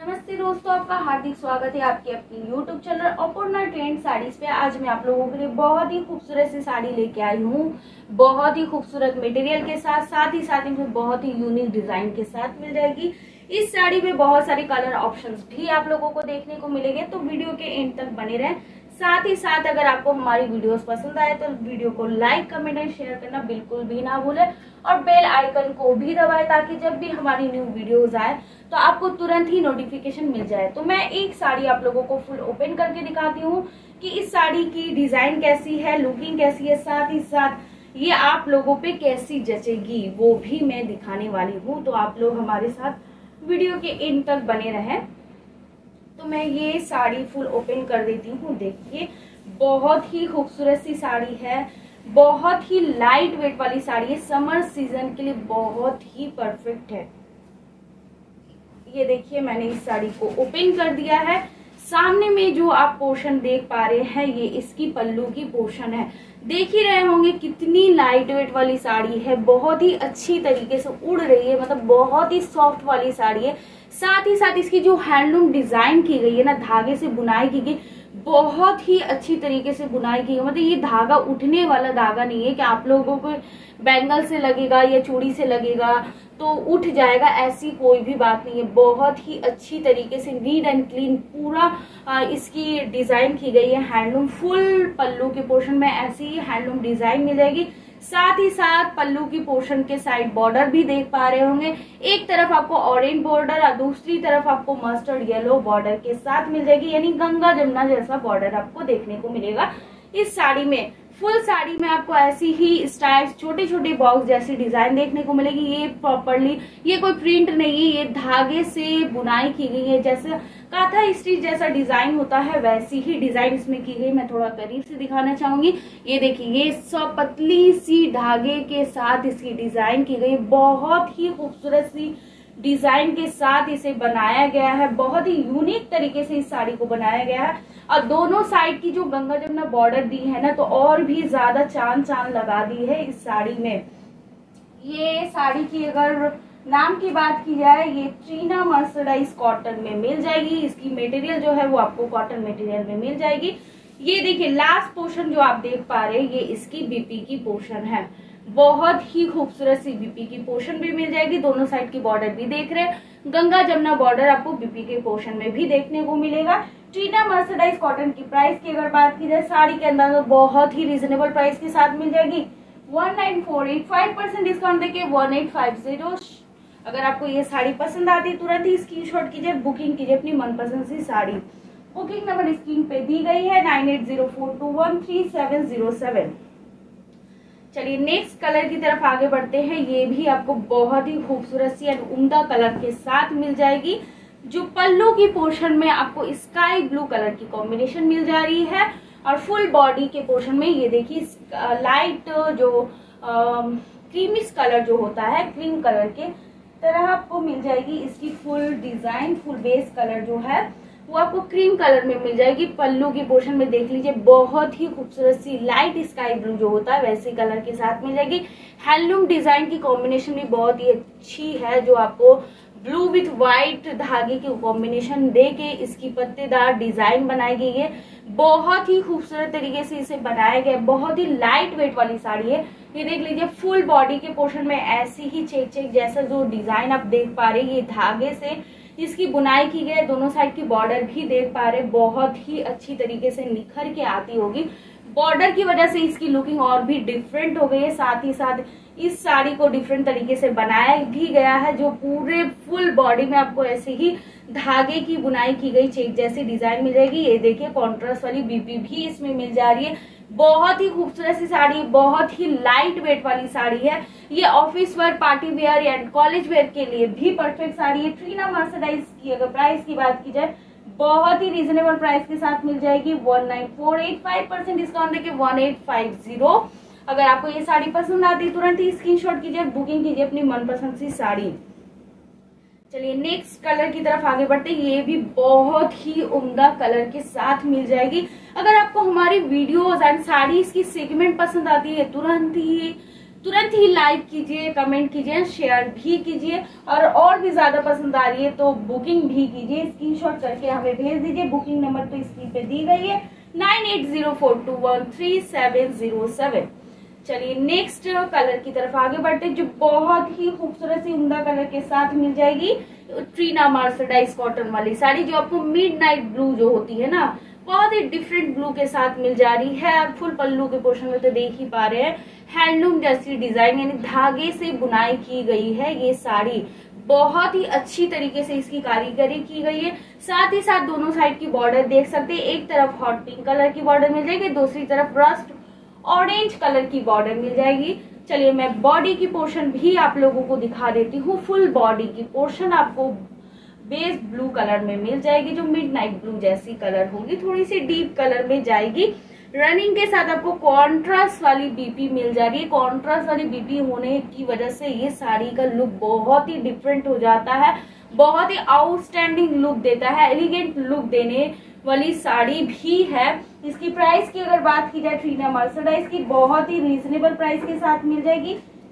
नमस्ते दोस्तों, आपका हार्दिक स्वागत है आपके अपनी YouTube channel Apurna trend saris पे। आज मैं आप लोगों के लिए बहुत ही खूबसूरत सी साड़ी लेके आई हूँ, बहुत ही खूबसूरत मटेरियल के साथ, साथ ही में बहुत ही यूनिक डिजाइन के साथ मिल जाएगी। इस साड़ी में बहुत सारे कलर ऑप्शंस भी आप लोगों को देखने को मिलेंगे, तो वीडियो के एंड तक बने रहें। साथ ही साथ अगर आपको हमारी वीडियोस पसंद आए तो वीडियो को लाइक, कमेंट एंड शेयर करना बिल्कुल भी ना भूलें और बेल आइकन को भी दबाएं ताकि जब भी हमारी न्यू वीडियोस आए तो आपको तुरंत ही नोटिफिकेशन मिल जाए। तो मैं एक साड़ी आप लोगों को फुल ओपन करके दिखाती हूँ कि इस साड़ी की डिजाइन कैसी है, लुकिंग कैसी है, साथ ही साथ ये आप लोगों पे कैसी जचेगी वो भी मैं दिखाने वाली हूँ। तो आप लोग हमारे साथ वीडियो के एंड तक बने रहें। तो मैं ये साड़ी फुल ओपन कर देती हूँ। देखिए, बहुत ही खूबसूरत सी साड़ी है, बहुत ही लाइट वेट वाली साड़ी है, समर सीजन के लिए बहुत ही परफेक्ट है। ये देखिए, मैंने इस साड़ी को ओपन कर दिया है। सामने में जो आप पोर्शन देख पा रहे हैं ये इसकी पल्लू की पोर्शन है। देख ही रहे होंगे कितनी लाइट वेट वाली साड़ी है, बहुत ही अच्छी तरीके से उड़ रही है, मतलब बहुत ही सॉफ्ट वाली साड़ी है। साथ ही साथ इसकी जो हैंडलूम डिजाइन की गई है ना, धागे से बुनाई की गई, बहुत ही अच्छी तरीके से बुनाई की गई। मतलब ये धागा उठने वाला धागा नहीं है कि आप लोगों को बैंगल से लगेगा या चूड़ी से लगेगा तो उठ जाएगा, ऐसी कोई भी बात नहीं है। बहुत ही अच्छी तरीके से नीट एंड क्लीन पूरा इसकी डिजाइन की गई है। हैंडलूम फुल पल्लू के पोर्शन में ऐसी ही हैंडलूम डिजाइन मिल जाएगी। साथ ही साथ पल्लू की पोर्शन के साइड बॉर्डर भी देख पा रहे होंगे, एक तरफ आपको ऑरेंज बॉर्डर और दूसरी तरफ आपको मस्टर्ड येलो बॉर्डर के साथ मिल जाएगी, यानी गंगा जमुना जैसा बॉर्डर आपको देखने को मिलेगा इस साड़ी में। फुल साड़ी में आपको ऐसी ही स्टाइल्स, छोटे छोटे बॉक्स जैसी डिजाइन देखने को मिलेगी। ये प्रॉपरली, ये कोई प्रिंट नहीं है, ये धागे से बुनाई की गई है। जैसे काथा स्टिच जैसा डिजाइन होता है वैसी ही डिजाइन इसमें की गई। मैं थोड़ा करीब से दिखाना चाहूंगी। ये देखिए, ये सब पतली सी धागे के साथ इसकी डिजाइन की गई, बहुत ही खूबसूरत सी डिजाइन के साथ इसे बनाया गया है। बहुत ही यूनिक तरीके से इस साड़ी को बनाया गया है और दोनों साइड की जो गंगा जमुना बॉर्डर दी है ना, तो और भी ज्यादा चांद चांद लगा दी है इस साड़ी में। ये साड़ी की अगर नाम की बात की जाए, ये ट्रीना मर्सराइज कॉटन में मिल जाएगी। इसकी मटेरियल जो है वो आपको कॉटन मटेरियल में मिल जाएगी। ये देखिए, लास्ट पोर्शन जो आप देख पा रहे हैं ये इसकी बीपी की पोर्शन है। बहुत ही खूबसूरत सी बीपी की पोर्शन भी मिल जाएगी। दोनों साइड की बॉर्डर भी देख रहे हैं, गंगा जमुना बॉर्डर आपको बीपी के पोर्शन में भी देखने को मिलेगा। ट्रीना मर्सराइज कॉटन की प्राइस की अगर बात की जाए, साड़ी के अंदर तो बहुत ही रिजनेबल प्राइस के साथ मिल जाएगी। 1948% डिस्काउंट देके 1850। अगर आपको ये साड़ी पसंद आती है तुरंत ही स्क्रीनशॉट कीजिए, बुकिंग कीजिए अपनी मनपसंद सी साड़ी। बुकिंग नंबर स्क्रीन पे दी गई है 9804213707। चलिए नेक्स्ट कलर की तरफ आगे बढ़ते हैं। ये भी आपको बहुत ही खूबसूरत सी एंड उम्दा कलर के साथ मिल जाएगी। जो पल्लू की पोर्शन में आपको स्काई ब्लू कलर की कॉम्बिनेशन मिल जा रही है और फुल बॉडी के पोर्शन में ये देखिए लाइट जो क्रीमिश कलर जो होता है, क्रीम कलर के तरह आपको मिल जाएगी। इसकी full design, full base colour जो है वो आपको क्रीम कलर में मिल जाएगी। पल्लू की पोर्शन में देख लीजिए, बहुत ही खूबसूरत सी लाइट स्काई ब्लू जो होता है वैसे कलर के साथ मिल जाएगी। हैंडलूम डिजाइन की कॉम्बिनेशन भी बहुत ही अच्छी है, जो आपको ब्लू विथ व्हाइट धागे की कॉम्बिनेशन दे के इसकी पत्तेदार डिजाइन बनाई गई है। बहुत ही खूबसूरत तरीके से इसे बनाया गया है। बहुत ही लाइट वेट वाली साड़ी है। ये देख लीजिए, फुल बॉडी के पोर्शन में ऐसी ही चेक चेक जैसा जो डिजाइन आप देख पा रहे हैं, ये धागे से इसकी बुनाई की गई है। दोनों साइड की बॉर्डर भी देख पा रहे हैं, बहुत ही अच्छी तरीके से निखर के आती होगी। बॉर्डर की वजह से इसकी लुकिंग और भी डिफरेंट हो गई है। साथ ही साथ इस साड़ी को डिफरेंट तरीके से बनाया भी गया है, जो पूरे फुल बॉडी में आपको ऐसे ही धागे की बुनाई की गई चेक जैसी डिजाइन मिल जाएगी। ये देखिए, कॉन्ट्रास्ट वाली बीपी भी इसमें मिल जा रही है। बहुत ही खूबसूरत सी साड़ी, बहुत ही लाइट वेट वाली साड़ी है। ये office wear, party wear and college wear के लिए भी परफेक्ट साड़ी है। ट्रीना मर्सराइज की अगर प्राइस की बात की जाए, बहुत ही रीजनेबल प्राइस के साथ मिल जाएगी। 19485% डिस्काउंट देके 1850। अगर आपको ये साड़ी पसंद आती है तुरंत ही स्क्रीनशॉट कीजिए, बुकिंग कीजिए अपनी मनपसंद सी साड़ी। चलिए नेक्स्ट कलर की तरफ आगे बढ़ते हैं। ये भी बहुत ही उम्दा कलर के साथ मिल जाएगी। अगर आपको हमारी वीडियोस एंड साड़ीज की सेगमेंट पसंद आती है तुरंत ही तुरंत ही लाइक कीजिए, कमेंट कीजिए, शेयर भी कीजिए और भी ज्यादा पसंद आ रही है तो बुकिंग भी कीजिए। स्क्रीनशॉट करके हमें भेज दीजिए। बुकिंग नंबर तो स्क्रीन पे दी गई है 9804213707। चलिए नेक्स्ट कलर की तरफ आगे बढ़ते हैं, जो बहुत ही खूबसूरत सी उम्दा कलर के साथ मिल जाएगी। ट्रीना मर्सराइज कॉटन वाली साड़ी, जो आपको मिडनाइट ब्लू जो होती है ना, बहुत ही डिफरेंट ब्लू के साथ मिल जा रही है। आप फुल पल्लू के पोर्शन में तो देख ही पा रहे हैं, हैंडलूम जैसी डिजाइन यानी धागे से बुनाई की गई है। ये साड़ी बहुत ही अच्छी तरीके से इसकी कारीगरी की गई है। साथ ही साथ दोनों साइड की बॉर्डर देख सकते हैं, एक तरफ हॉट पिंक कलर की बॉर्डर मिल जाएगी, दूसरी तरफ रस्ट ऑरेंज कलर की बॉर्डर मिल जाएगी। चलिए मैं बॉडी की पोर्शन भी आप लोगों को दिखा देती हूँ। फुल बॉडी की पोर्शन आपको बेस ब्लू कलर में मिल जाएगी, जो मिडनाइट ब्लू जैसी कलर होगी, थोड़ी सी डीप कलर में जाएगी। रनिंग के साथ आपको कॉन्ट्रास्ट वाली बीपी मिल जा रही है। कॉन्ट्रास्ट वाली बीपी होने की वजह से ये साड़ी का लुक बहुत ही डिफरेंट हो जाता है, बहुत ही आउटस्टैंडिंग लुक देता है, एलिगेंट लुक देने वाली साड़ी भी है। इसकी प्राइस की अगर बात की जाए ट्रीना मर्सराइज की, बहुत ही रीजनेबल प्राइस के साथ मिल जाएगी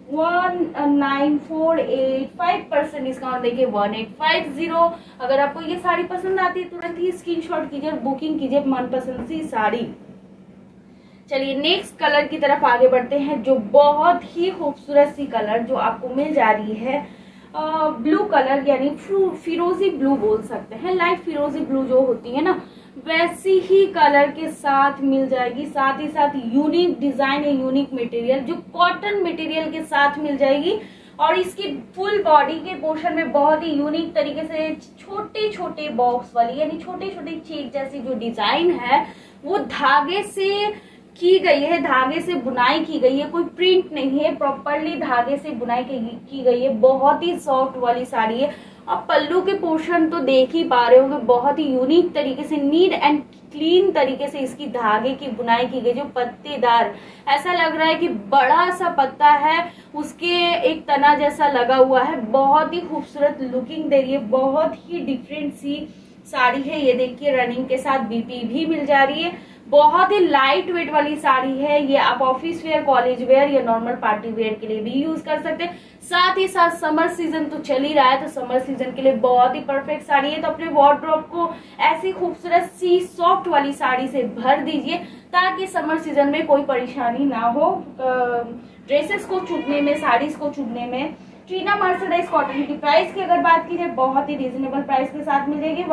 19485% डिस्काउंट देखिए 1850। अगर आपको ये साड़ी पसंद आती है तुरंत ही स्क्रीनशॉट कीजिए और बुकिंग कीजिए मनपसंद सी साड़ी। चलिए नेक्स्ट कलर की तरफ आगे बढ़ते हैं, जो बहुत ही खूबसूरत सी कलर जो आपको मिल जा रही है ब्लू कलर, यानी फिरोजी ब्लू बोल सकते हैं। लाइट फिरोजी ब्लू जो होती है ना, वैसी ही कलर के साथ मिल जाएगी। साथ ही साथ यूनिक डिजाइन है, यूनिक मटेरियल जो कॉटन मटेरियल के साथ मिल जाएगी। और इसकी फुल बॉडी के पोर्शन में बहुत ही यूनिक तरीके से छोटे छोटे बॉक्स वाली यानी छोटे छोटे चेक जैसी जो डिजाइन है वो धागे से की गई है, धागे से बुनाई की गई है, कोई प्रिंट नहीं है, प्रॉपरली धागे से बुनाई की गई है। बहुत ही सॉफ्ट वाली साड़ी है। अब पल्लू के पोर्शन तो देख ही पा रहे होंगे, बहुत ही यूनिक तरीके से नीट एंड क्लीन तरीके से इसकी धागे की बुनाई की गई, जो पत्तेदार, ऐसा लग रहा है कि बड़ा सा पत्ता है उसके एक तना जैसा लगा हुआ है। बहुत ही खूबसूरत लुकिंग दे रही है, बहुत ही डिफरेंट सी साड़ी है। ये देखिए रनिंग के साथ बीपी भी मिल जा रही है। बहुत ही लाइट वेट वाली साड़ी है। ये आप ऑफिस वेयर, कॉलेज वेयर या नॉर्मल पार्टी वेयर के लिए भी यूज कर सकते हैं। साथ ही साथ समर सीजन तो चल ही रहा है, तो समर सीजन के लिए बहुत ही परफेक्ट साड़ी है। तो अपने वार्डरोब को ऐसी खूबसूरत सी सॉफ्ट वाली साड़ी से भर दीजिए ताकि समर सीजन में कोई परेशानी ना हो ड्रेसेस को चुभने में, साड़ीज को चुभने में। ट्रीना मर्सराइज कॉटन की प्राइस की अगर बात की जाए, बहुत ही रीजनेबल प्राइस के साथ मिल जाएगी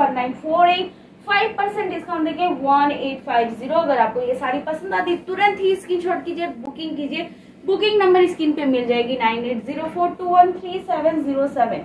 19485% डिस्काउंट देके 1850। अगर आपको ये साड़ी पसंद आती तुरंत ही स्क्रीनशॉट कीजिए, बुकिंग कीजिए। बुकिंग नंबर स्क्रीन पे मिल जाएगी 9804213707।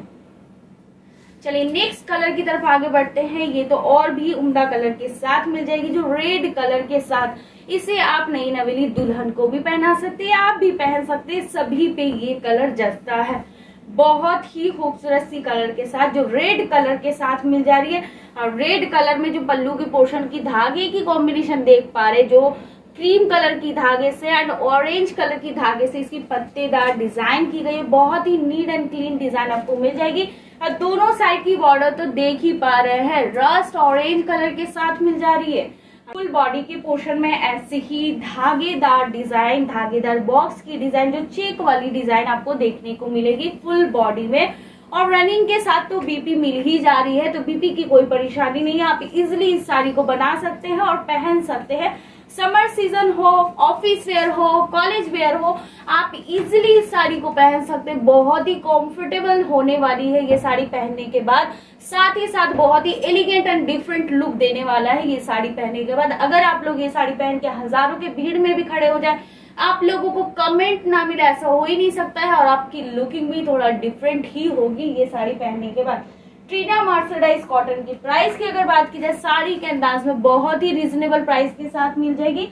चलिए नेक्स्ट कलर की तरफ आगे बढ़ते हैं। ये तो और भी उम्दा कलर के साथ मिल जाएगी, जो रेड कलर के साथ। इसे आप नई नवेली दुल्हन को भी पहना सकते हैं, आप भी पहन सकते हैं, सभी पे ये कलर जचता है। बहुत ही खूबसूरत सी कलर के साथ जो रेड कलर के साथ मिल जा रही है। और रेड कलर में जो पल्लू के पोर्शन की धागे की कॉम्बिनेशन देख पा रहे, जो क्रीम कलर की धागे से एंड ऑरेंज कलर की धागे से इसकी पत्तेदार डिजाइन की गई है। बहुत ही नीट एंड क्लीन डिजाइन आपको मिल जाएगी। और दोनों साइड की बॉर्डर तो देख ही पा रहे हैं, रस्ट ऑरेंज कलर के साथ मिल जा रही है। फुल बॉडी के पोर्शन में ऐसे ही धागेदार डिजाइन, धागेदार बॉक्स की डिजाइन, जो चेक वाली डिजाइन आपको देखने को मिलेगी फुल बॉडी में। और रनिंग के साथ तो बीपी मिल ही जा रही है, तो बीपी की कोई परेशानी नहीं है। आप इजिली इस साड़ी को बना सकते हैं और पहन सकते हैं। समर सीजन हो, ऑफिस वेयर हो, कॉलेज वेयर हो, आप इजिली इस साड़ी को पहन सकते हैं। बहुत ही कंफर्टेबल होने वाली है ये साड़ी पहनने के बाद। साथ ही साथ बहुत ही एलिगेंट एंड डिफरेंट लुक देने वाला है ये साड़ी पहनने के बाद। अगर आप लोग ये साड़ी पहन के हजारों के भीड़ में भी खड़े हो जाए, आप लोगों को कमेंट ना मिले ऐसा हो ही नहीं सकता है। और आपकी लुकिंग भी थोड़ा डिफरेंट ही होगी ये साड़ी पहनने के बाद। ट्रीना मर्सराइज कॉटन की प्राइस की अगर बात की जाए, साड़ी के अंदाज में बहुत ही रीजनेबल प्राइस के साथ मिल जाएगी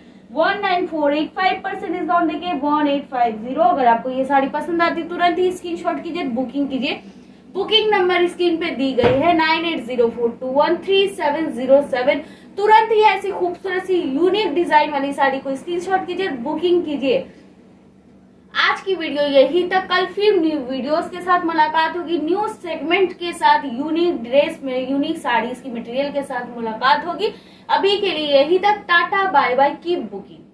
19485% डिस्काउंट देके 1850। अगर आपको ये साड़ी पसंद आती तुरंत ही स्क्रीनशॉट कीजिए, बुकिंग कीजिए। बुकिंग नंबर स्क्रीन पे दी गई है 9804213707। तुरंत ही ऐसी खूबसूरत सी यूनिक डिजाइन वाली साड़ी को स्क्रीनशॉट कीजिए, बुकिंग कीजिए। आज की वीडियो यही तक। कल फिर न्यू वीडियोस के साथ मुलाकात होगी, न्यू सेगमेंट के साथ, यूनिक ड्रेस में, यूनिक साड़ीज की मटेरियल के साथ मुलाकात होगी। अभी के लिए यही तक, tata bye bye, keep booking.